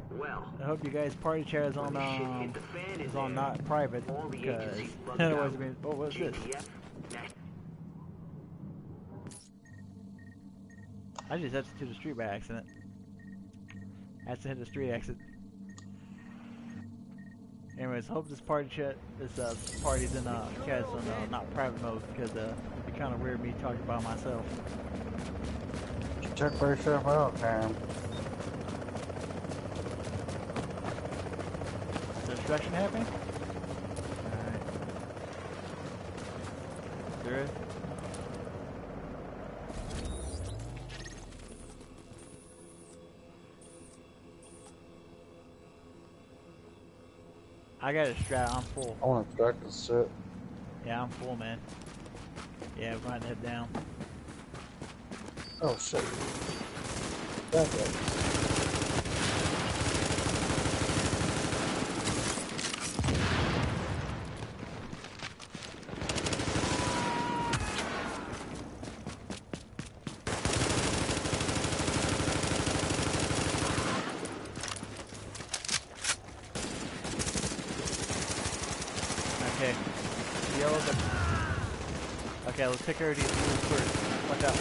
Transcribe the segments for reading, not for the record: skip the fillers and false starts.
Well, I hope you guys party chat is when on the shit hit the fan in is on there, not private, all the because agencies bugged otherwise out. I mean, oh, what's this? JTF? I just exited to the street by accident. I had to hit the street exit. Anyways, hope this party chat, this party's in chat's on not private mode, because it'd be kind of weird me talking about myself. Check yourself out, Cam. Is destruction happening? Alright. There is? I got a strat, I'm full. I want to track the set. Yeah, I'm full, man. Yeah, we're going to head down. Oh, shit. Back up. Okay. Yellow, but... Okay, let's take care of these fools first. Watch out.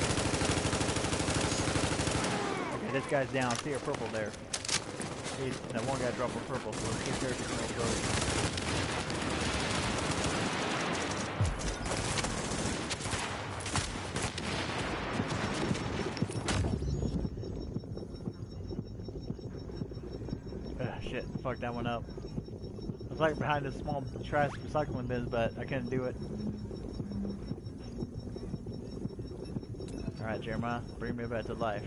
Okay, this guy's down. I see a purple there. That one guy dropped a purple, so let's take care of these little birds. Shit, fuck that one up. I was like behind this small trash recycling bins, but I couldn't do it. Alright, Jeremiah, bring me back to life.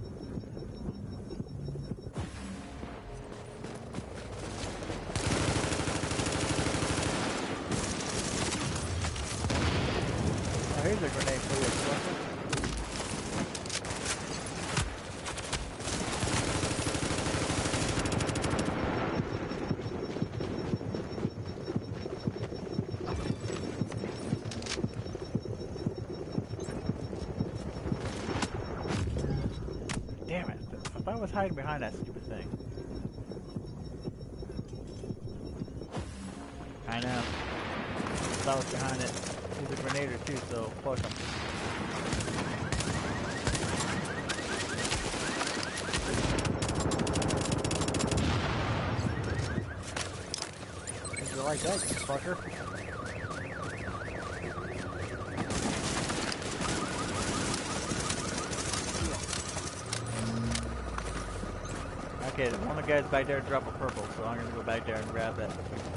Oh, here's a grenade for you, sucker. Damn it. I thought I was hiding behind that stupid thing. I know. I thought I was behind it. He's a grenader too, so fuck him. If you like that, fucker. Okay, one of the guys back there dropped a purple, so I'm gonna go back there and grab that.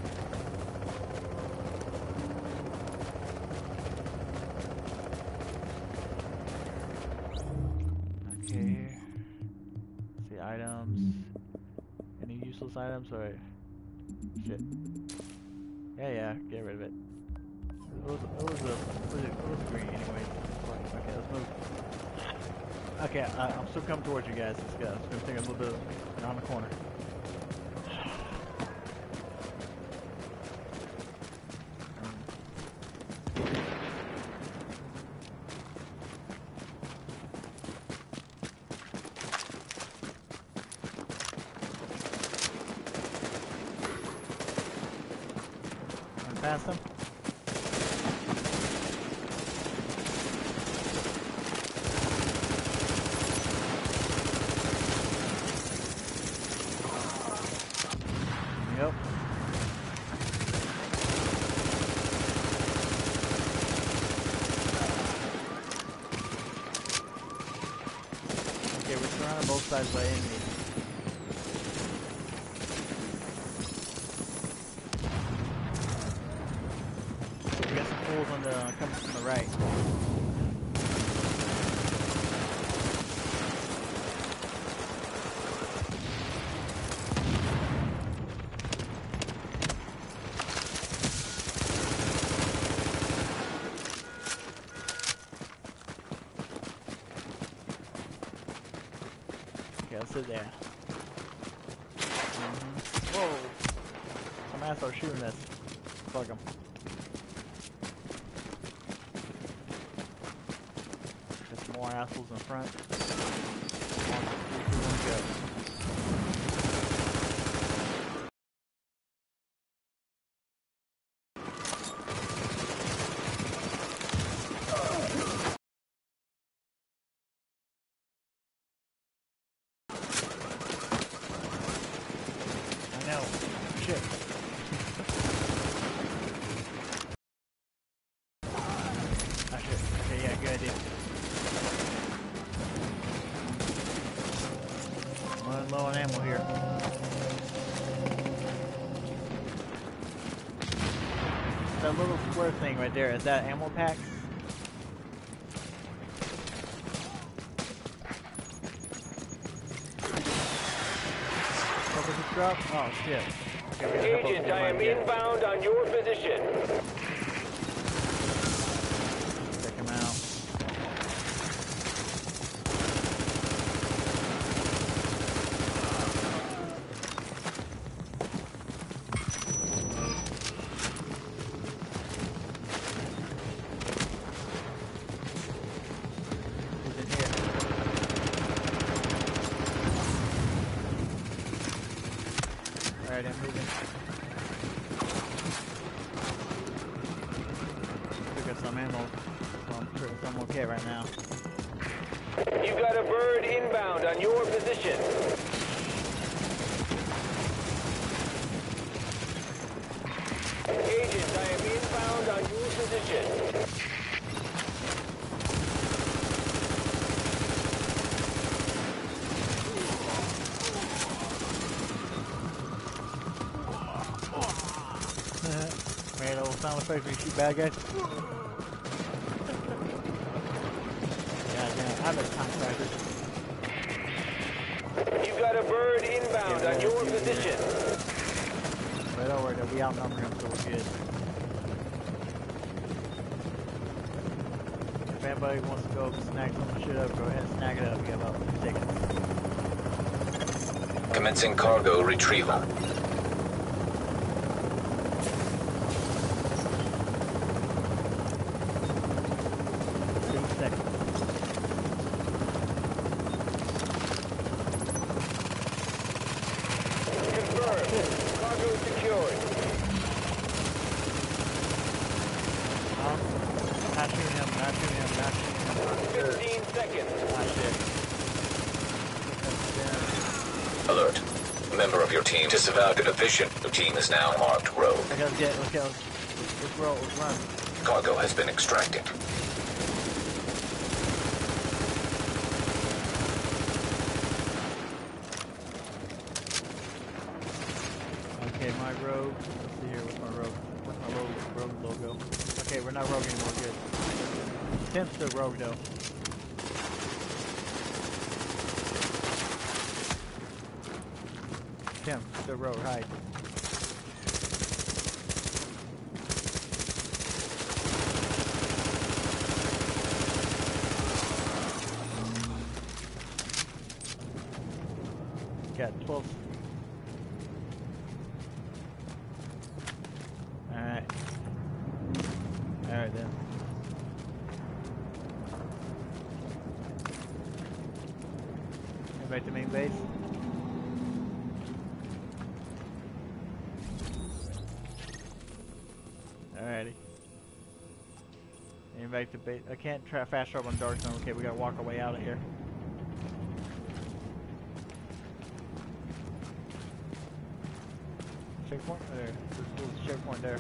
Okay. Let's see, items. Any useless items? Or shit. Yeah, get rid of it. It was green anyway. Okay, let's move. Okay, I'm still coming towards you guys. Let's go. It's gonna take a little bit around the corner. Run past them. Yep. Okay, we're surrounded both sides by enemies. We got some fools on the coming from the right. Okay, let's sit there. Whoa! Some assholes shooting us. Fuck them. There's some more assholes in front. 1, 2, 3, 2, 1, go. no. Shit. Ah, shit. Okay, yeah, good idea. I'm running low on ammo here. That little square thing right there, is that ammo pack? What was it drop? Oh shit. Okay, Agent, I am inbound on your position. Check him out. Who's in here? Alright, I'm moving. Took us some ammo, so I'm okay right now. You got a bird inbound on your position. Agent, I am inbound on your position. Man, old sound effects when you shoot bad guys. Yeah, damn, I'm a contractor. You got a bird inbound on your position. But don't worry, we outnumber him, so we're good. If anybody wants to go snag some shit up, go ahead and snag it up. We got about 2 seconds. Commencing cargo retrieval. 2 seconds. Confirmed. Cargo secured. Not shooting him, not shooting him, not shooting him. 15 seconds. Ah, shit. Alert. A member of your team disavowed the division. Your team is now marked rogue. Let's roll, let's run. Cargo has been extracted. Okay, my rogue. Let's see here, what's my rogue? What's my rogue logo? Okay, we're not rogue anymore, good. Tim's still rogue though. Tim, still rogue, hide. Got 12. Alright. Alright then. Head back to main base. Alrighty. Head back to base. I can't fast travel in dark zone. Okay, we gotta walk our way out of here. Checkpoint? There. There's a little checkpoint there.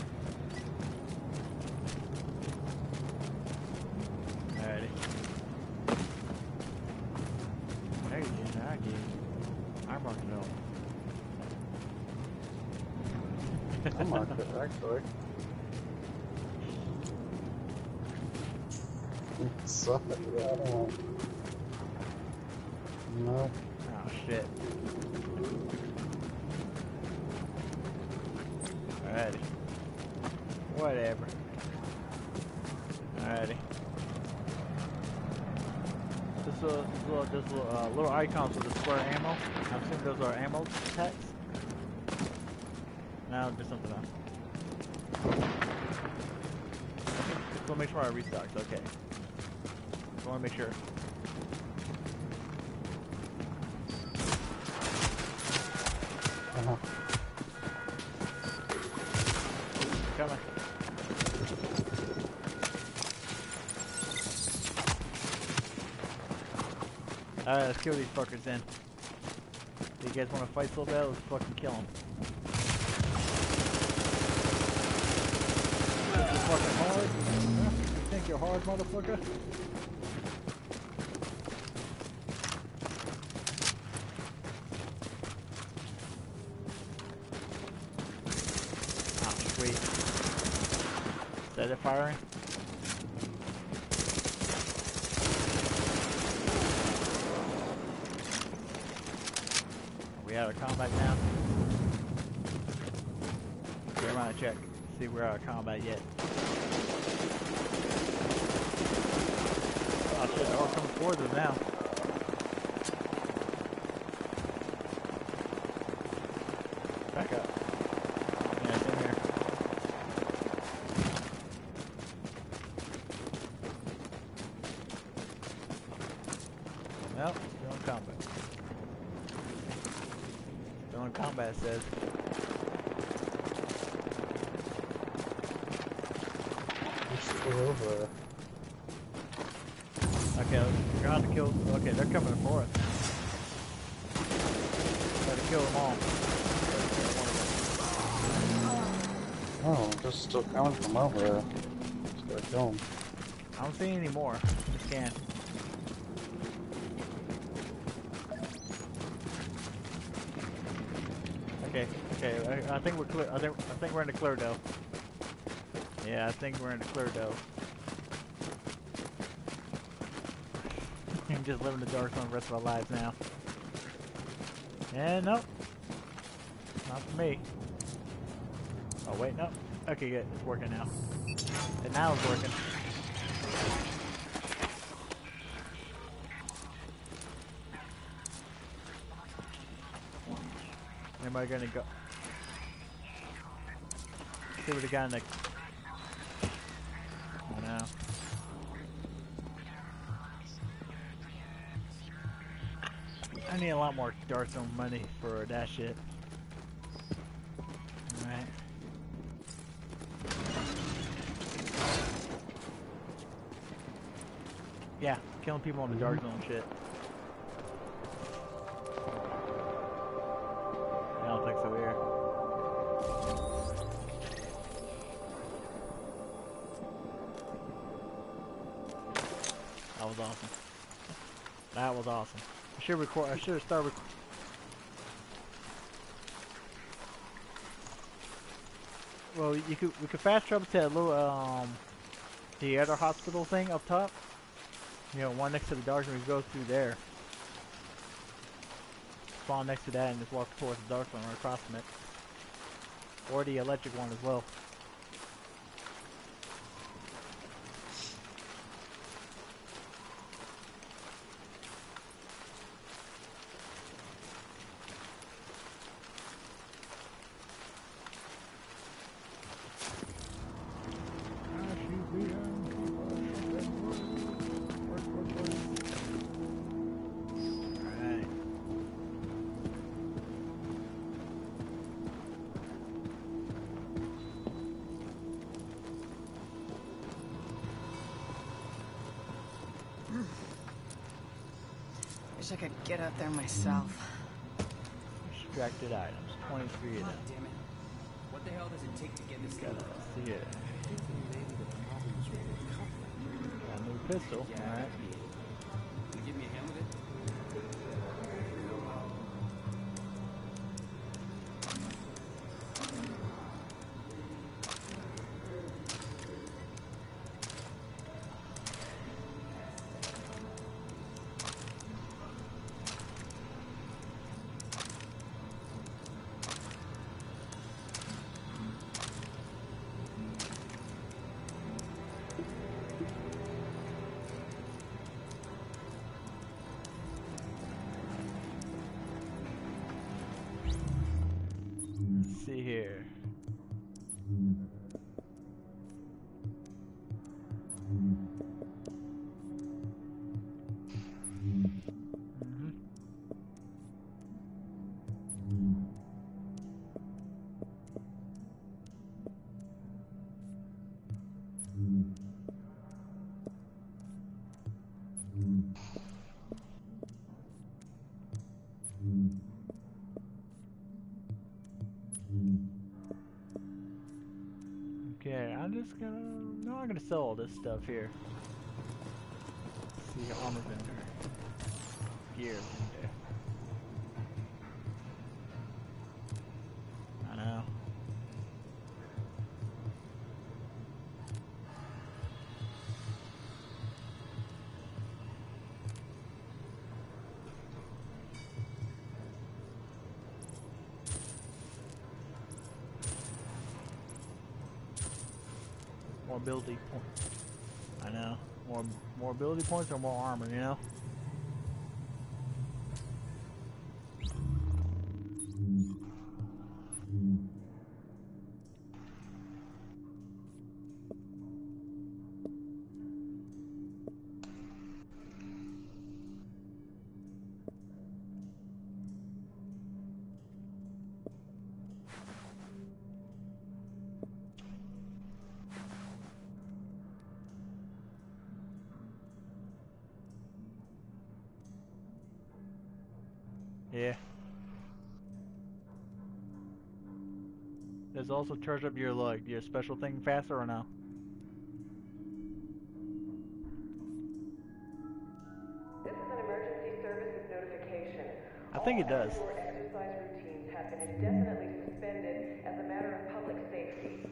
Alrighty. There you go. Now I get it. I'm rocking it all. I marked it, actually. Suck it, yeah, I don't want. No. Oh shit. Alrighty. Whatever. Alrighty. This little icons with the square ammo. I'm assuming those are ammo packs. Now do something else. Just want to make sure I restocked. Okay. Just want to make sure. Uh-huh. Coming. Alright, let's kill these fuckers then. You guys want to fight so bad? Let's fucking kill him. You're fucking hard? Huh? You think you're hard, motherfucker? Oh, sweet. Is that it firing? Are we out of combat now? Okay, I'm gonna check. See if we're out of combat yet. Oh shit, they're all coming towards us now. Back up. Yeah, it's in here. Nope, still in combat. Still in combat, it says. We're still over. Okay, we're gonna have to kill. Okay, they're coming for us. Gotta kill them all. Oh, they're still coming from over there. Just gotta kill them. I don't see any more. Just scan. Okay, okay. I think we're clear. I think we're in the clear though. Yeah, I think we're in the clear though. We can just live in the dark zone the rest of our lives now. And nope. Not for me. Oh wait, no. Okay, good. It's working now. And now it's working. Anybody gonna go? See what the guy in the... Oh no. I need a lot more Dark Zone money for that shit. Alright. Yeah, killing people in the Dark Zone shit. I don't think so here. That was awesome. That was awesome. I should record. I should have started. Well, we could fast travel to that little the other hospital thing up top. You know, one next to the dark zone. We go through there. Spawn next to that and just walk towards the dark zone or across from it. Or the electric one as well. Wish I could get out there myself. Extracted items, 23 of them. Damn it. What the hell does it take to get this thing? See it. Got a new pistol, alright. Can you give me a hand with it? See here. Okay, I'm just gonna... No, I'm gonna sell all this stuff here. Let's see, armor vendor. Gear vendor. I know. More ability points. I know. More ability points or more armor, you know? Yeah. Does it also charge up your like your special thing faster or no? This is an emergency services notification. I think it does. All outdoor exercise routines have been indefinitely suspended as a matter of public safety.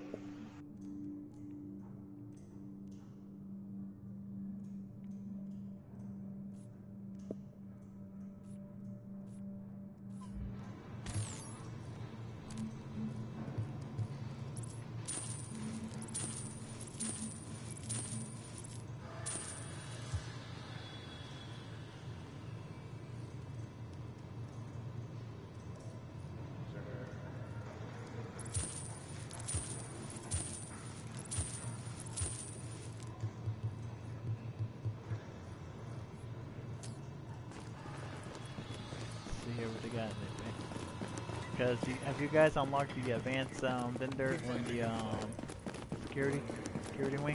See here what they got in there. Because have you guys unlocked the advanced vendor in the security wing?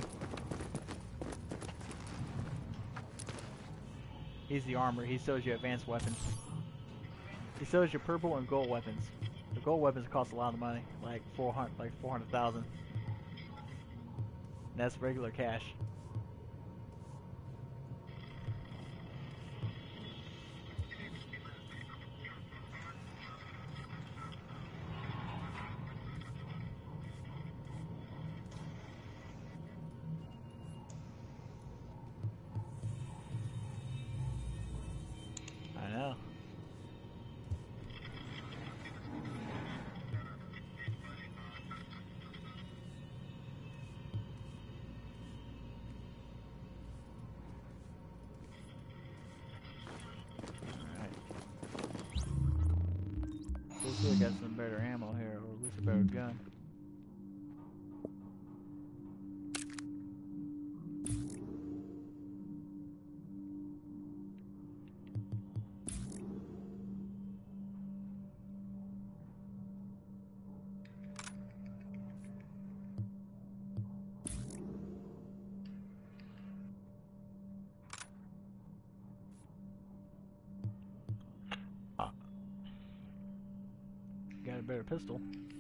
He's the armor. He sells you advanced weapons. He sells you purple and gold weapons. The gold weapons cost a lot of money, like 400,000. That's regular cash. I know. Alright. Looks like I got some better ammo here, or at least a better gun. Got a better pistol.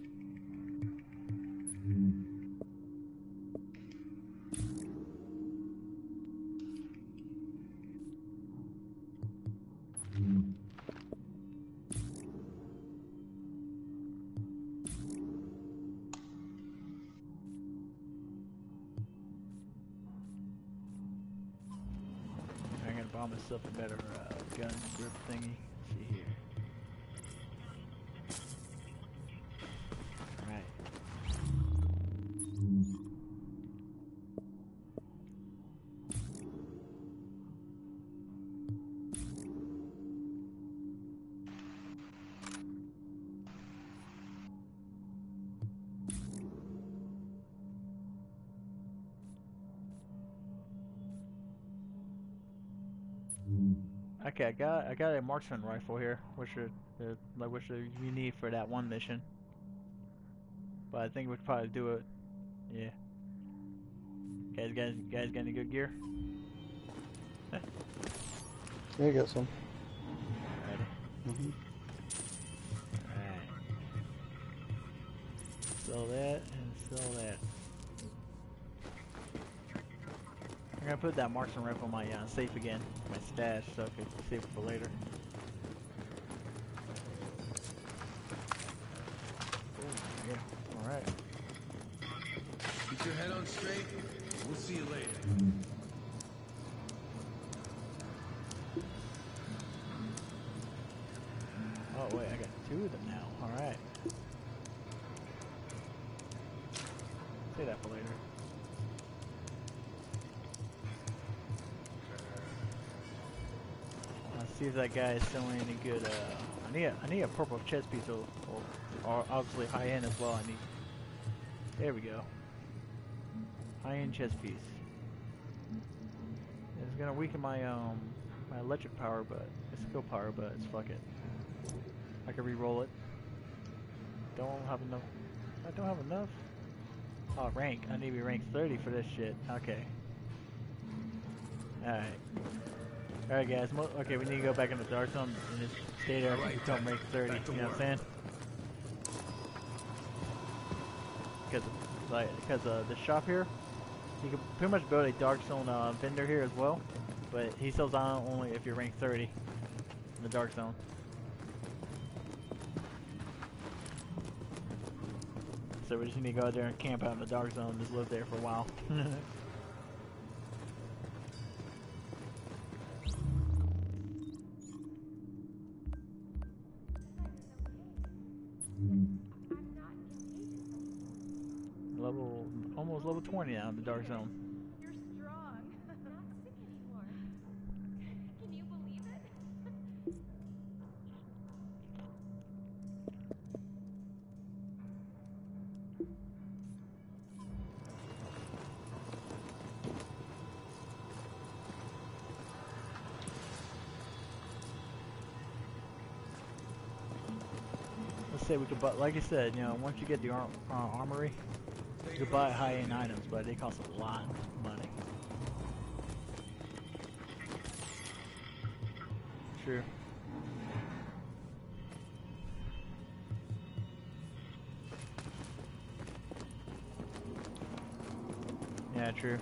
I'm gonna buy myself a better gun grip thingy. Let's see here. Right. Okay, I got a marksman rifle here, which you need for that one mission. But I think we could probably do it. Yeah. Guys got any good gear? Yeah, I got some. Ready. Mm-hmm. Alright. Sell that and sell that. gonna put that marksman rifle in my safe again, my stash, so I can save it for later. Oh, yeah, alright. Keep your head on straight. We'll see you later. Oh wait, I got 2 of them now, alright. Say that for later. Let's see if that guy is selling any good, I need a purple chest piece, or obviously high end as well. There we go. High end chest piece. It's gonna weaken my my electric power, but it's skill power, but it's fuck it. I can re-roll it. Don't have enough. I don't have enough. Oh, rank. I need to be rank 30 for this shit. Okay. Alright. Alright guys, okay, we need to go back in the dark zone and just stay there until rank 30, you know what I'm saying? Because the shop here, you can pretty much build a dark zone vendor here as well, but he sells on only if you're rank 30 in the dark zone. So we just need to go out there and camp out in the dark zone and just live there for a while. Almost level 20 now in the dark zone. You're strong. I'm not sick anymore. Can you believe it? Let's say we could buy, like I said, you know, once you get the armory, you can buy high-end items, but they cost a lot of money. True. Yeah, true.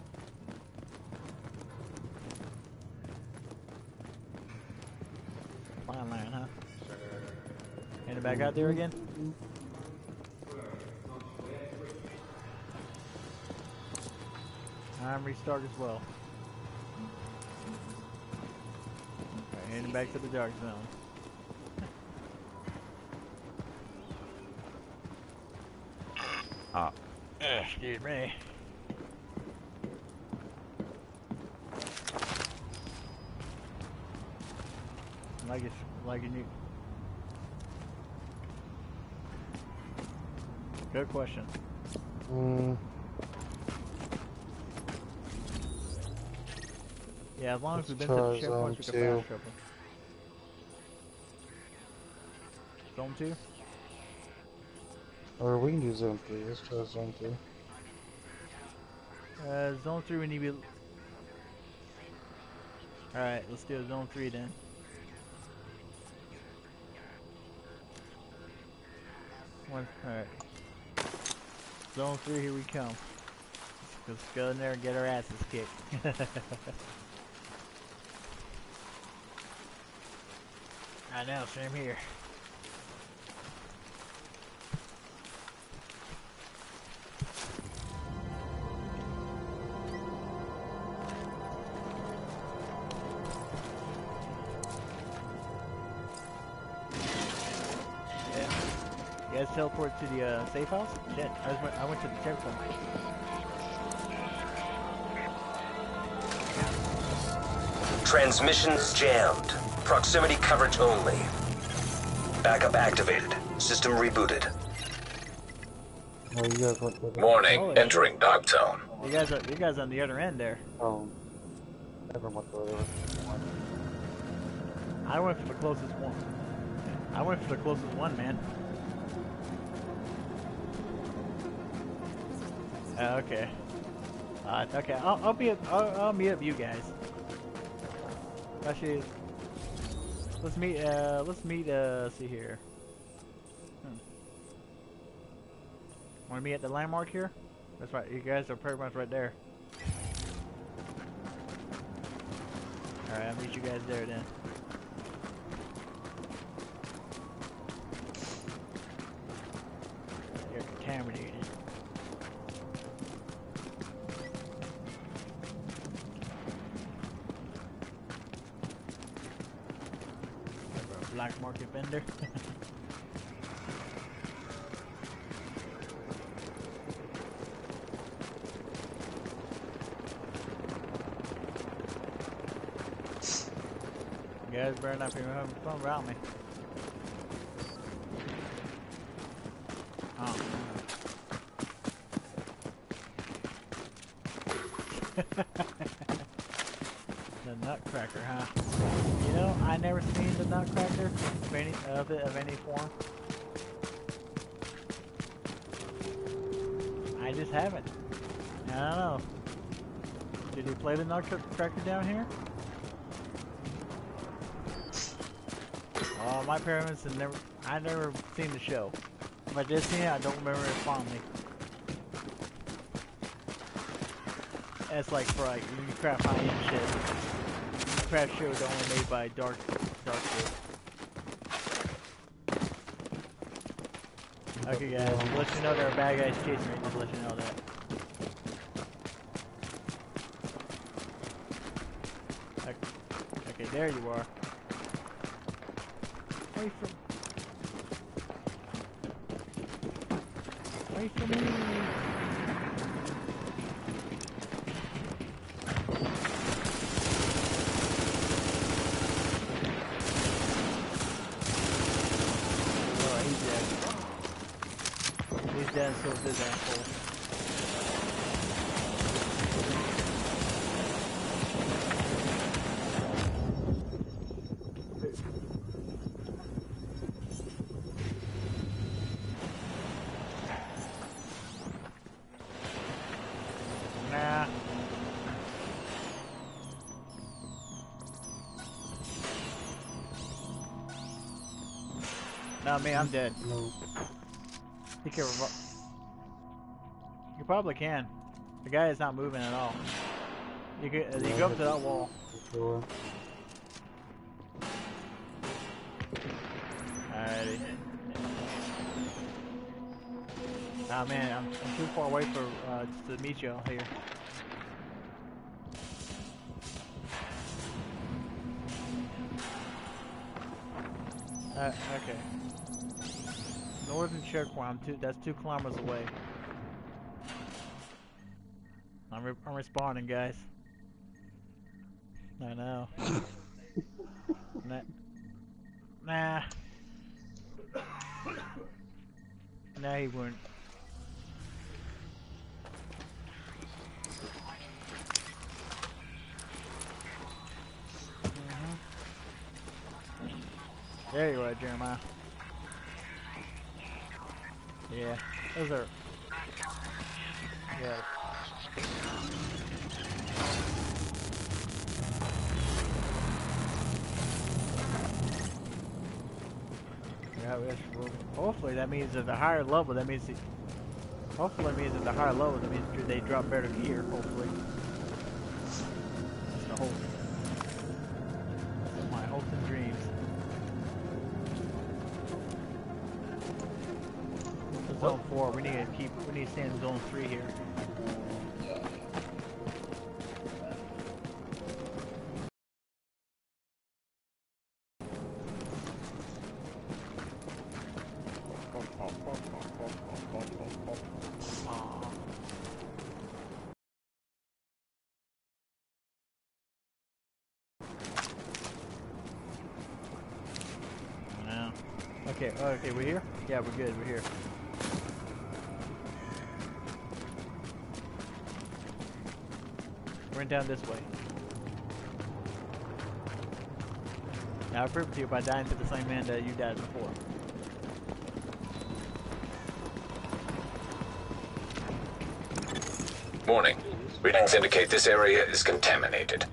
Flying line, huh? Heading back out there again? I'm restart as well. Alright, heading back to the dark zone. Oh, excuse me. Like you need. Good question. Yeah, as long as we've been to the checkpoints, we can fast travel. Zone 2? Or we can do zone 3. Let's try zone 3. Zone 3 we need to be... Alright, let's do zone 3 then. Alright. Zone 3, here we come. Let's go in there and get our asses kicked. I know, same here. You guys teleport to the safe house? Shit, I went to the checkpoint. Transmissions jammed. Proximity coverage only. Backup activated. System rebooted. Oh, you guys went to the... Warning, entering dark zone. You guys on the other end there. Oh. Never went to the other one. I went for the closest one. I went for the closest one, man. Okay. Okay, I'll meet up you guys. Actually, let's meet, see here. Wanna meet at the landmark here? That's right, you guys are pretty much right there. Alright, I'll meet you guys there then. You're contaminated. Black market vendor. You guys better not be having fun around me. Oh. The Nutcracker, huh? You know, I never seen the Nutcracker of any form. I just haven't. I don't know. Did he play the Nutcracker down here? Oh, my parents have never. I never seen the show. If I did see it, I don't remember it fondly. That's like for like when you craft high-end shit. Craft shows only made by Dark Shit. Okay, guys, let you know there are bad guys chasing me. Just let you know that. Okay, there you are. Wait for me. Oh, he's dead. He's dead, so is this asshole. Nah. Not me, I'm dead. No. You can You probably can. The guy is not moving at all. You go up to that wall. Sure. Alrighty. Ah man, I'm too far away for to meet you all here. Okay. Northern checkpoint. That's 2 kilometers away. I'm responding, guys. I know. Nah. Nah, he wouldn't. There you are, Jeremiah. Yeah, those are. Yeah. Hopefully that means at the higher level, that means hopefully it means at the higher level, that means they drop better gear, hopefully. That's the hope. That's my hopes and dreams. Zone 4, we need to stay in zone 3 here. Okay, we're here? Yeah, we're good, we're here. We're in down this way. Now I proved to you by dying to the same man that you died before. Warning. Readings indicate this area is contaminated.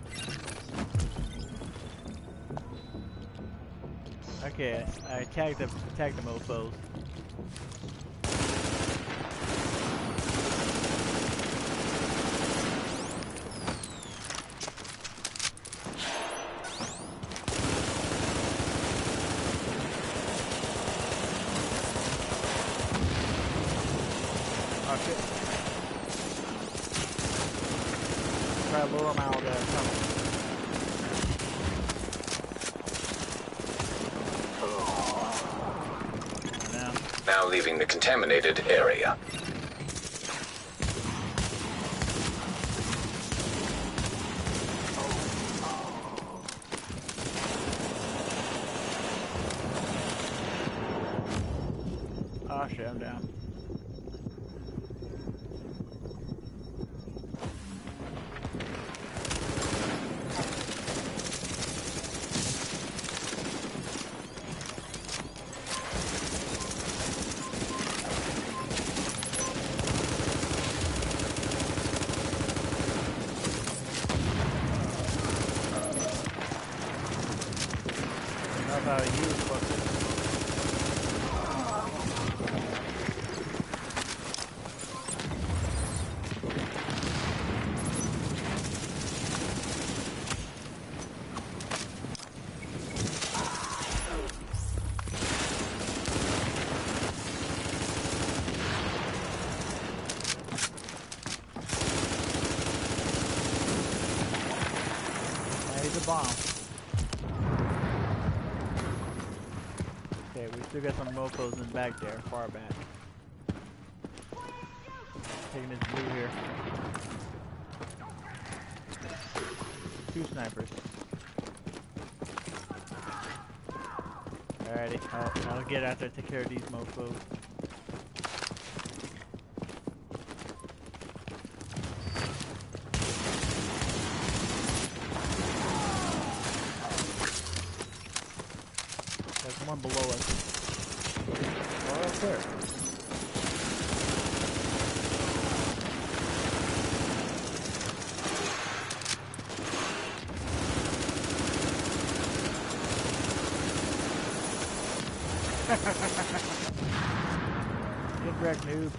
Okay, I tagged the mofos. Oh shit. Try to lure them out of the tunnel. Now leaving the contaminated area. Oh shit, I'm down. Enough out of you, fucker. He's a bomb. Okay, we still got some mofos in the back there, far back. Taking this blue here. 2 snipers. Alrighty, I'll get out there, take care of these mofos. There's one below us. Oh, up there. Get wrecked, noob.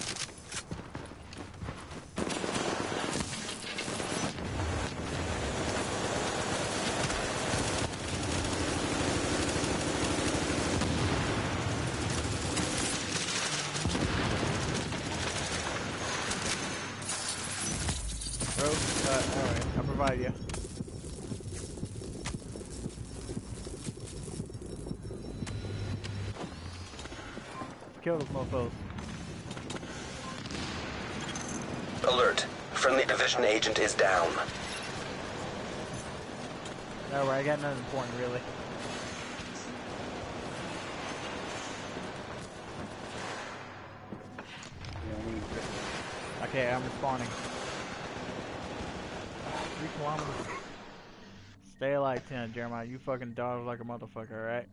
Alright, I'll provide you. Kill those mofos. Alert. Friendly division agent is down. Alright, I got nothing important really. Okay, I'm respawning. 3 kilometers. Stay alive, 10, Jeremiah. You fucking dodge like a motherfucker, alright?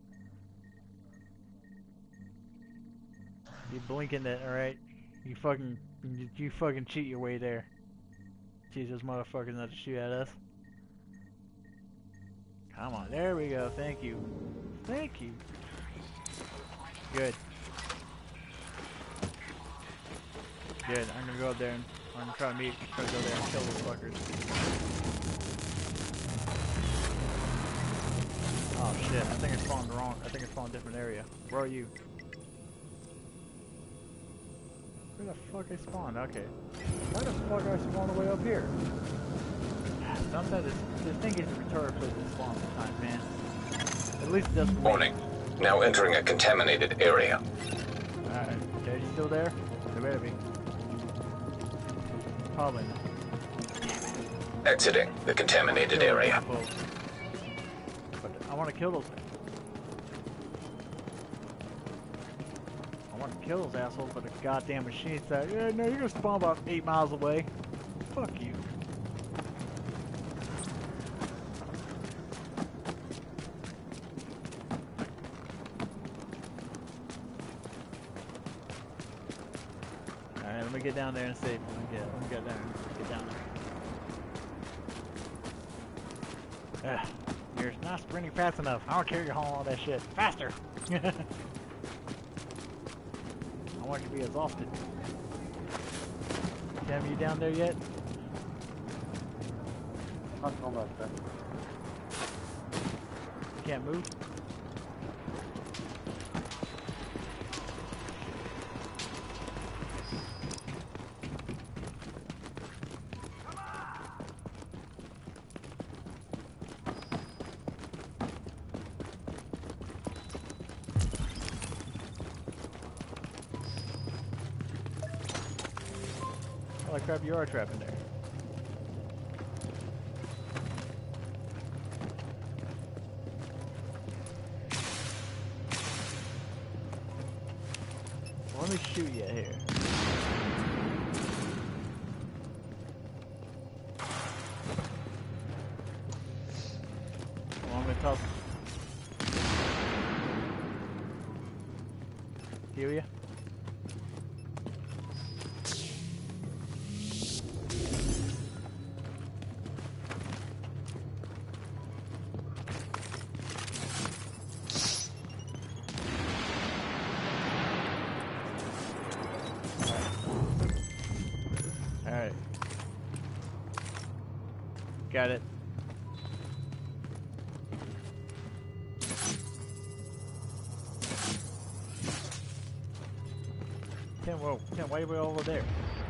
You blinking it, alright? You fucking cheat your way there. Jesus motherfuckers not to shoot at us. Come on, there we go. Thank you. Thank you. Good. Good. I'm gonna go up there and I'm gonna try to go there and kill those fuckers. Oh shit, I think I spawned wrong. I think I spawned a different area. Where are you? Where the fuck I spawned? Okay. Why the fuck I spawned all the way up here? Sometimes this thing gets retarded places to spawn sometimes, man. At least it doesn't. Warning. Now entering a contaminated area. Alright, okay, you still there? They better be. Probably not. Exiting the contaminated area. But I want to kill those. I want to kill those assholes, but the goddamn machine said, yeah, no, you're gonna spawn about 8 miles away. Fuck you. Alright, let me get down there and see. Let me get down there. You're not sprinting fast enough. I don't care you're hauling all that shit. Faster! I want you to be exhausted. Tim, you down there yet? Not going back there. You can't move? Holy crap, you are trapped in there. Well, let me shoot you here. Well, I'm gonna toss. Heal ya? Alright. Got it. Tim, whoa, Tim, why are we over there?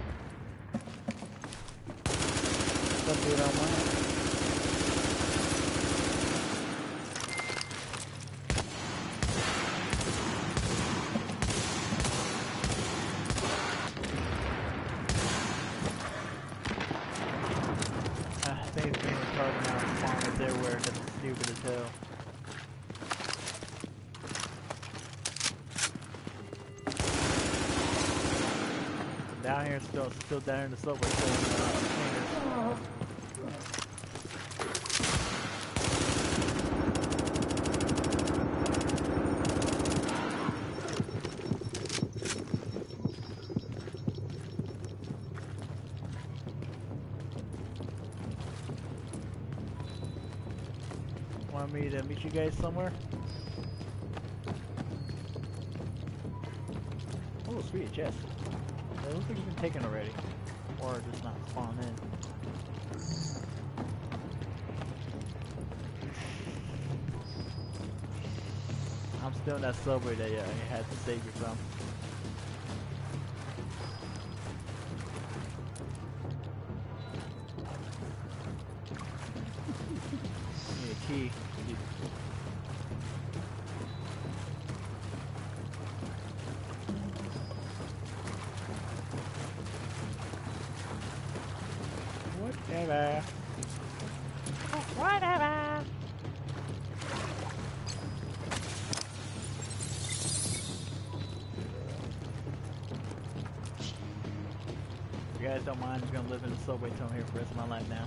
Let's do it on mine. Things being retarded now and spawners everywhere. That's stupid as hell. Down here, still down in the subway. Want me to meet you guys somewhere? Oh, sweet chest. It looks like it's been taken already. Or just not spawned in. I'm still in that subway that I had to save you from. Need a key. Whatever. Whatever. If you guys don't mind, I'm gonna live in the subway tunnel here for the rest of my life now.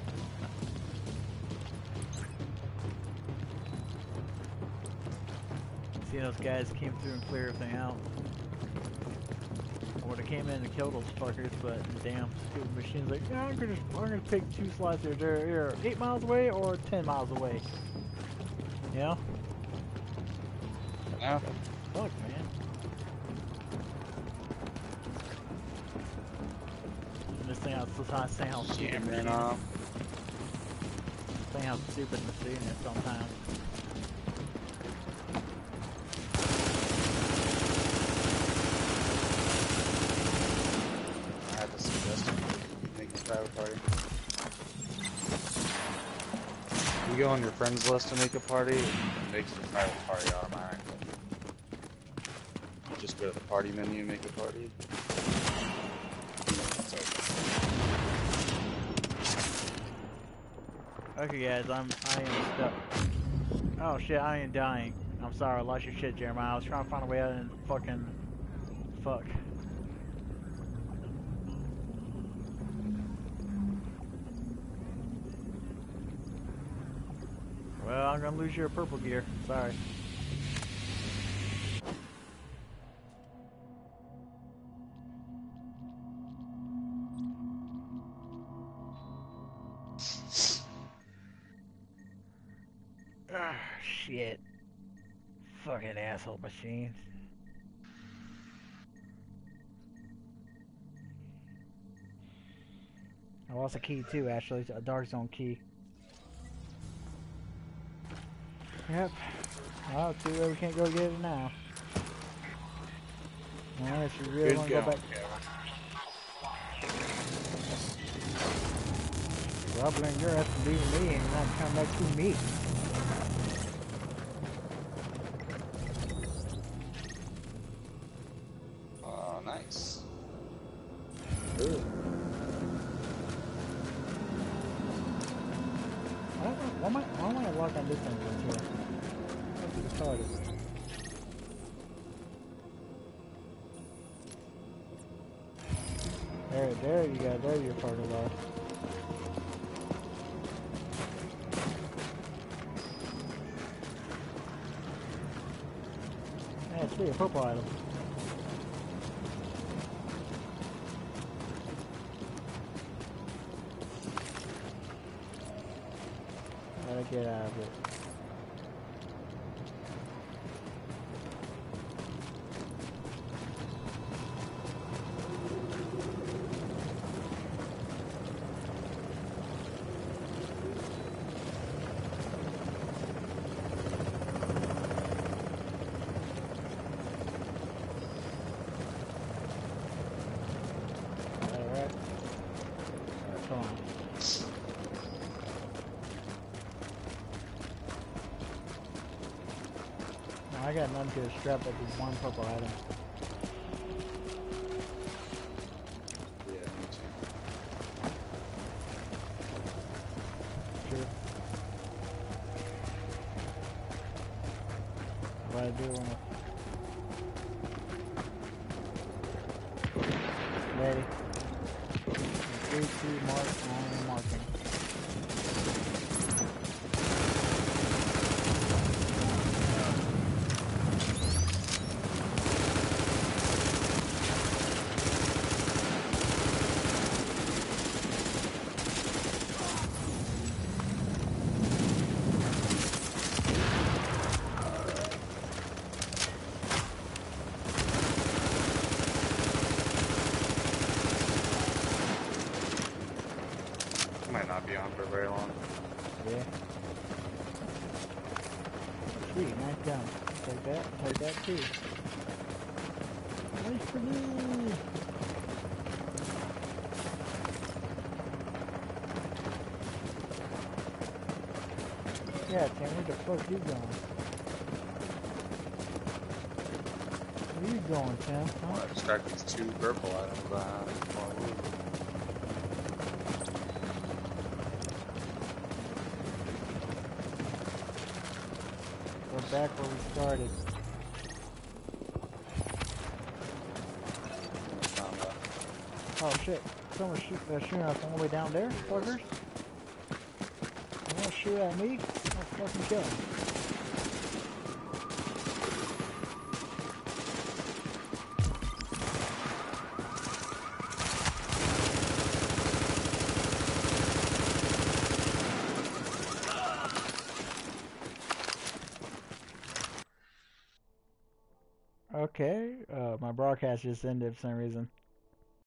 See, those guys came through and cleared everything out. I would have came in and killed those fuckers, but damn, stupid machine's like, yeah, I'm gonna pick two slots here. They're 8 miles away or 10 miles away. You know? Yeah. Fuck, man. And this thing, I was saying how stupid machine is. Saying how stupid machine is sometimes. Private party. You go on your friends list to make a party, it makes the private party automatically. You just go to the party menu and make a party. Okay guys, I am stuck. Oh shit, I ain't dying. I'm sorry, I lost your shit, Jeremiah. I was trying to find a way out and fucking... Fuck. Well, I'm gonna lose your purple gear. Sorry. Ah, shit. Fucking asshole machines. I lost a key too, actually. A dark zone key. Yep. Oh, too bad we can't go get it now. Unless you really want to go back. Well, blame your ass for leaving me and not coming back to me. Oh, nice. Ooh. trying to lock on this entrance here. That's retarded. There you go. There you're part of that. Yeah, see a purple item. Gotta get out of it. Alright. Come on. I got none to strap up with one purple item. Yeah, me too. Sure. What I do when ready. 3, 2, mark, I'm marking. Might not be on for very long. Yeah. Sweet, nice gun. Take that too. Nice for me. Yeah, Tim, where the fuck you going? Where you going, Tim? Huh? I just got these 2 purple items behind. We're back where we started. Oh shit, someone's shooting us all the way down there, fuckers. You wanna shoot at me? I'll fucking kill him. Okay, my broadcast just ended for some reason.